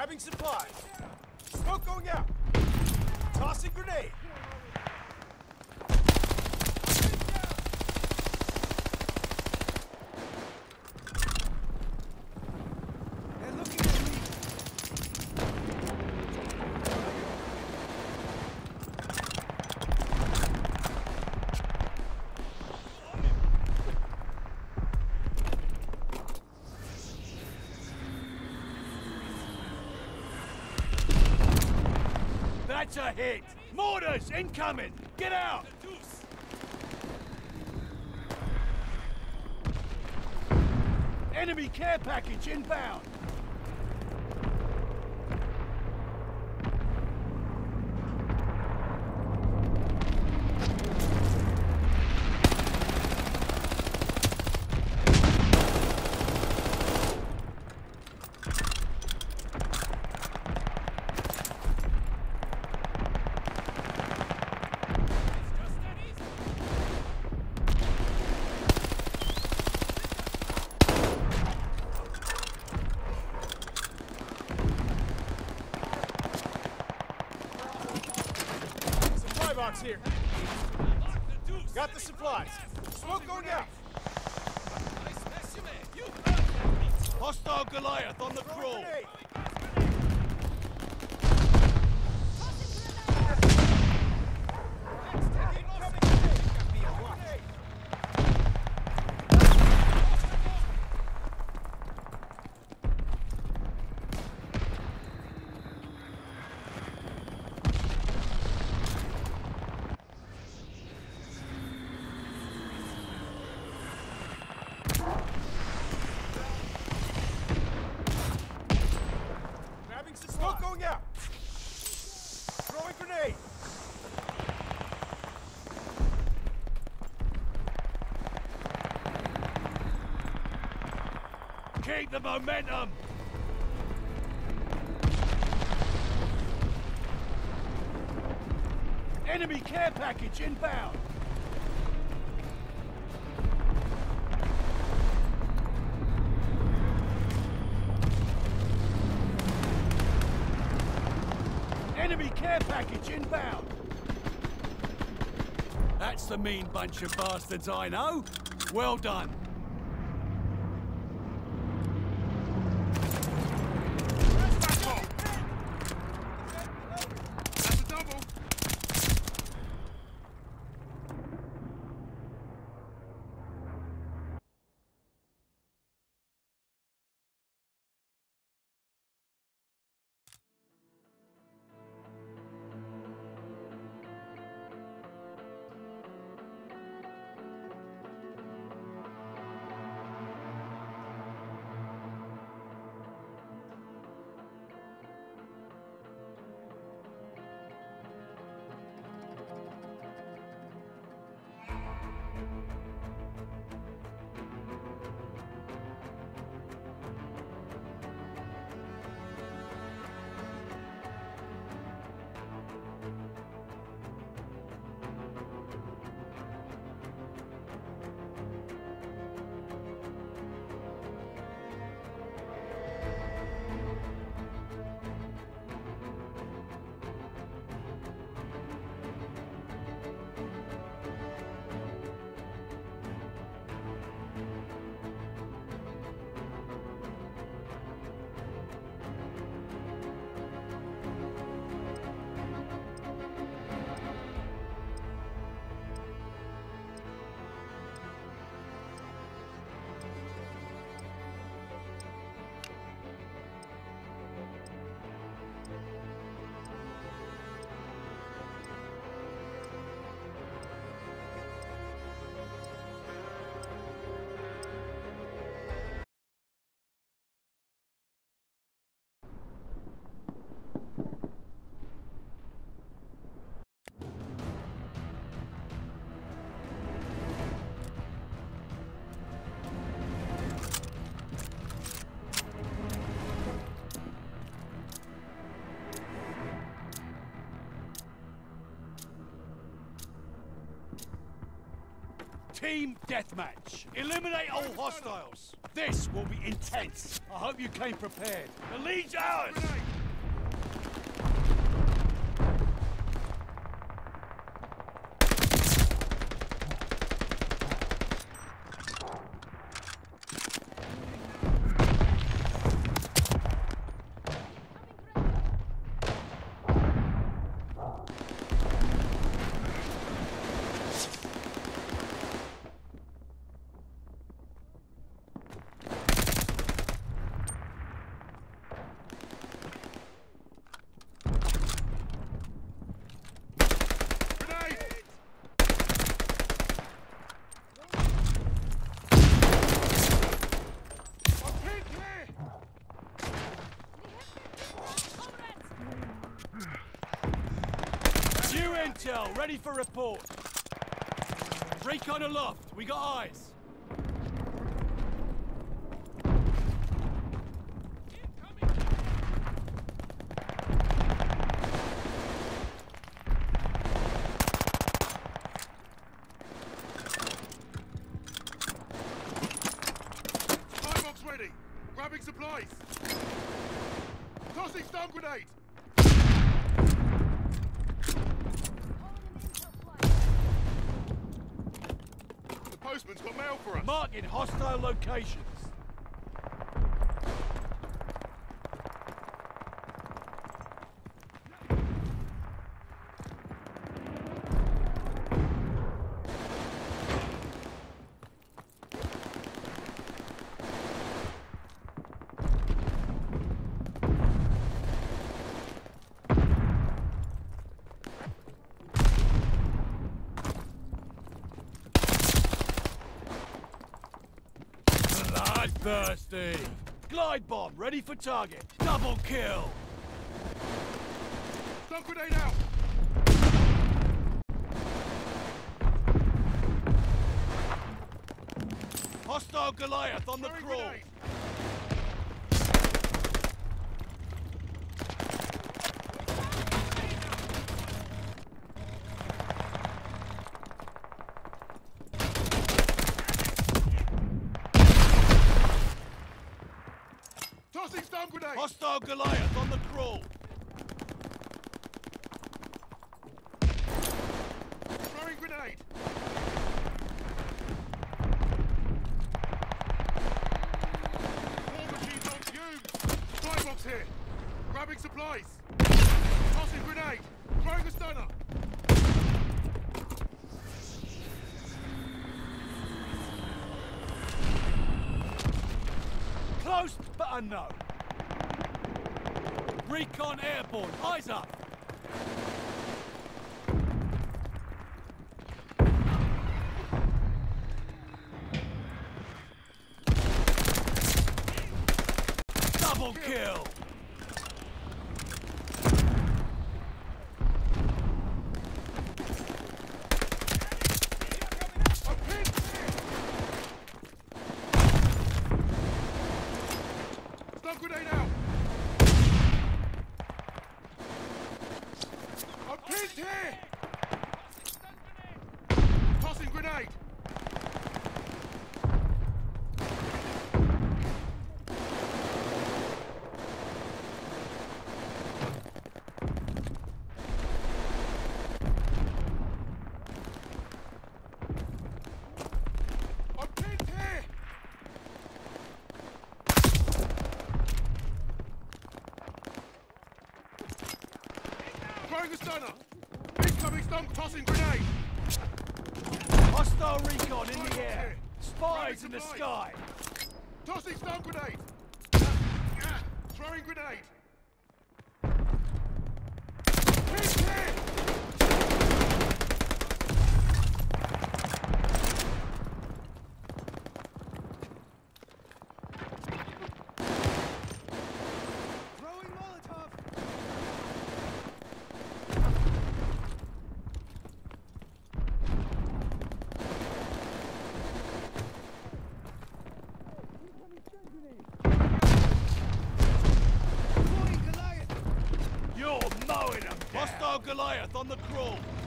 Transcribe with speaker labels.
Speaker 1: Grabbing supplies. Smoke going out. Tossing grenade. They're looking at me.
Speaker 2: That's a hit! Mortars incoming! Get out! Enemy care package inbound!
Speaker 1: Box here. Got the supplies. Smoke going out.
Speaker 2: Hostile Goliath on the crawl!
Speaker 1: Smoke going out. Throwing grenade.
Speaker 2: Keep the momentum! Enemy care package inbound! Enemy care package inbound! That's the mean bunch of bastards I know. Well done.
Speaker 1: That's a double.
Speaker 2: Team deathmatch. Eliminate all hostiles. This will be intense. I hope you came prepared. The lead's ours. intel, ready for report. Recon aloft, we got eyes.
Speaker 1: Firebox ready. Grabbing supplies. Tossing stun grenade. The postman's got mail for us.
Speaker 2: Marking hostile locations. Thirsty. Glide bomb, ready for target. Double kill.
Speaker 1: Stun grenade out.
Speaker 2: Hostile Goliath on the
Speaker 1: Throwing
Speaker 2: crawl.
Speaker 1: grenade. Tossing stun grenade.
Speaker 2: Hostile Goliath on the crawl.
Speaker 1: Throwing grenade. War machines on fumes. Firebox here. Grabbing supplies. Tossing grenade. Throwing a stunner.
Speaker 2: Close, but unknown. Recon airborne, eyes up. Double kill.
Speaker 1: I'm pinned. Stun grenade out. I'm pinned here. Tossing grenade. I'm pinned here. Throwing a stunner. Incoming stun, tossing grenade.
Speaker 2: Hostile recon in the air. Spies in the sky.
Speaker 1: Tossing stun grenade. Throwing grenade. Pinned here.
Speaker 2: Throwing Molotov. You're mowing them. Hostile Goliath on the crawl.